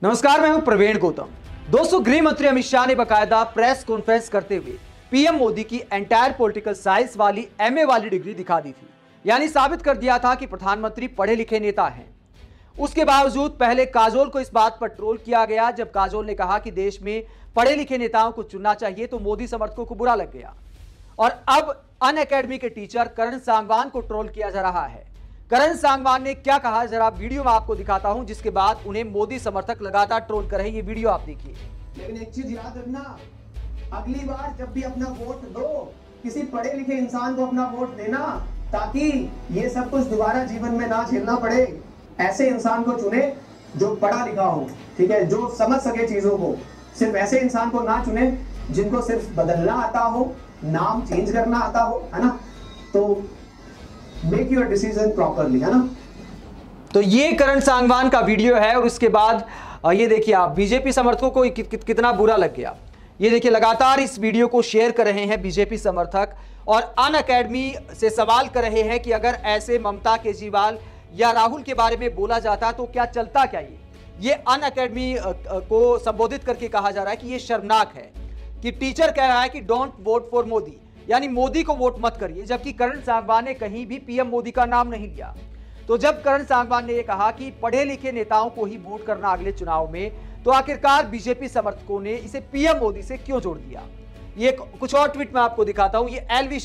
नमस्कार, मैं हूं प्रवीण गौतम। दोस्तों, गृह मंत्री अमित शाह ने बकायदा प्रेस कॉन्फ्रेंस करते हुए पीएम मोदी की एंटायर पॉलिटिकल साइंस वाली एमए वाली डिग्री दिखा दी थी। यानी साबित कर दिया था कि प्रधानमंत्री पढ़े लिखे नेता हैं। उसके बावजूद पहले काजोल को इस बात पर ट्रोल किया गया। जब काजोल ने कहा कि देश में पढ़े लिखे नेताओं को चुनना चाहिए तो मोदी समर्थकों को बुरा लग गया। और अब अनअकैडमी के टीचर करण सांगवान को ट्रोल किया जा रहा है। करण सांगवान ने क्या कहा, जरा वीडियो में आपको दिखाता हूं, जिसके बाद उन्हें मोदी समर्थक लगातार ट्रोल कर रहे हैं। ये वीडियो आप देखिए। लेकिन एक चीज याद रखना, अगली बार जब भी अपना वोट दो, किसी पढ़े लिखे इंसान को अपना वोट देना, ताकि ये सब कुछ दोबारा जीवन में ना झेलना पड़े। ऐसे इंसान को चुने जो पढ़ा लिखा हो, ठीक है, जो समझ सके चीजों को। सिर्फ ऐसे इंसान को ना चुने जिनको सिर्फ बदलना आता हो, नाम चेंज करना आता हो, है ना। तो मेक योर डिसीजन प्रॉपरली, है ना। तो ये करण सांगवान का वीडियो है और उसके बाद ये देखिए आप, बीजेपी समर्थकों को कितना बुरा लग गया। ये देखिए, लगातार इस वीडियो को शेयर कर रहे हैं बीजेपी समर्थक और अनअकैडमी से सवाल कर रहे हैं कि अगर ऐसे ममता केजरीवाल या राहुल के बारे में बोला जाता तो क्या चलता। क्या ये अनअकैडमी को संबोधित करके कहा जा रहा है कि ये शर्मनाक है कि टीचर कह रहा है कि डोंट वोट फॉर मोदी, यानी मोदी को वोट मत करिए, जबकि करण सांगवान ने कहीं भी पीएम मोदी का नाम नहीं लिया। तो जब करण सांगवान ने यह कहा कि पढ़े लिखे नेताओं को ही वोट करना अगले चुनाव में, तो आखिरकार बीजेपी समर्थकों ने इसे पीएम मोदी से क्यों जोड़ दिया। ये कुछ और ट्वीट में आपको दिखाता हूं। ये एलविश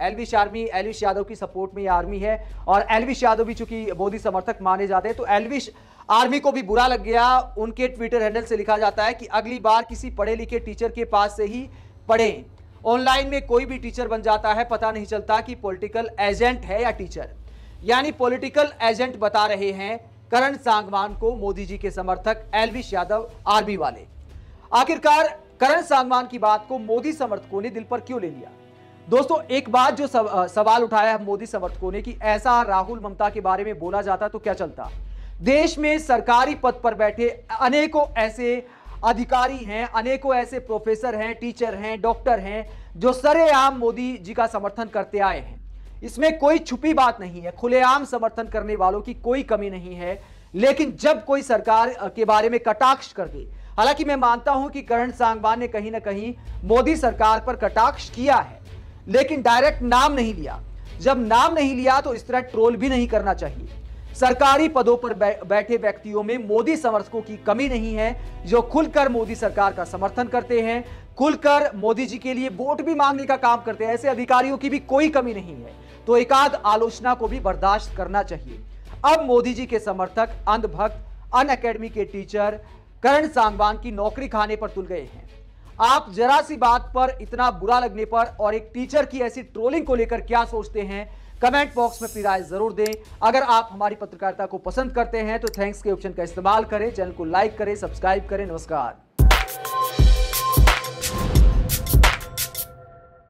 यादव की सपोर्ट में ये आर्मी है और एलविश यादव भी चूंकि मोदी समर्थक माने जाते हैं, तो एलविश आर्मी को भी बुरा लग गया। उनके ट्विटर हैंडल से लिखा जाता है कि अगली बार किसी पढ़े लिखे टीचर के पास से ही पढ़ें। ऑनलाइन में कोई भी टीचर बन जाता है, पता नहीं चलता कि पॉलिटिकल एजेंट है या टीचर। यानी पॉलिटिकल एजेंट बता रहे हैं करण सांगवान को मोदी जी के समर्थक एलविश यादव आर्मी वाले। आखिरकार करण सांगवान की बात को मोदी समर्थकों ने दिल पर क्यों ले लिया। दोस्तों, एक बात जो सवाल उठाया मोदी समर्थकों ने कि ऐसा राहुल ममता के बारे में बोला जाता तो क्या चलता। देश में सरकारी पद पर बैठे अनेकों ऐसे अधिकारी हैं, अनेकों ऐसे प्रोफेसर हैं, टीचर हैं, डॉक्टर हैं जो सरेआम मोदी जी का समर्थन करते आए हैं। इसमें कोई छुपी बात नहीं है, खुलेआम समर्थन करने वालों की कोई कमी नहीं है। लेकिन जब कोई सरकार के बारे में कटाक्ष कर दे, हालांकि मैं मानता हूं कि करण सांगवान ने कहीं ना कहीं मोदी सरकार पर कटाक्ष किया है, लेकिन डायरेक्ट नाम नहीं लिया। जब नाम नहीं लिया तो इस तरह ट्रोल भी नहीं करना चाहिए। सरकारी पदों पर बैठे व्यक्तियों में मोदी समर्थकों की कमी नहीं है, जो खुलकर मोदी सरकार का समर्थन करते हैं, खुलकर मोदी जी के लिए वोट भी मांगने का काम करते हैं। ऐसे अधिकारियों की भी कोई कमी नहीं है, तो एकाध आलोचना को भी बर्दाश्त करना चाहिए। अब मोदी जी के समर्थक अंधभक्त अनअकैडमी के टीचर करण सांगवान की नौकरी खाने पर तुल गए हैं। आप जरा सी बात पर इतना बुरा लगने पर और एक टीचर की ऐसी ट्रोलिंग को लेकर क्या सोचते हैं, कमेंट बॉक्स में अपनी राय जरूर दें। अगर आप हमारी पत्रकारिता को पसंद करते हैं तो थैंक्स के ऑप्शन का इस्तेमाल करें, चैनल को लाइक करें, सब्सक्राइब करें। नमस्कार।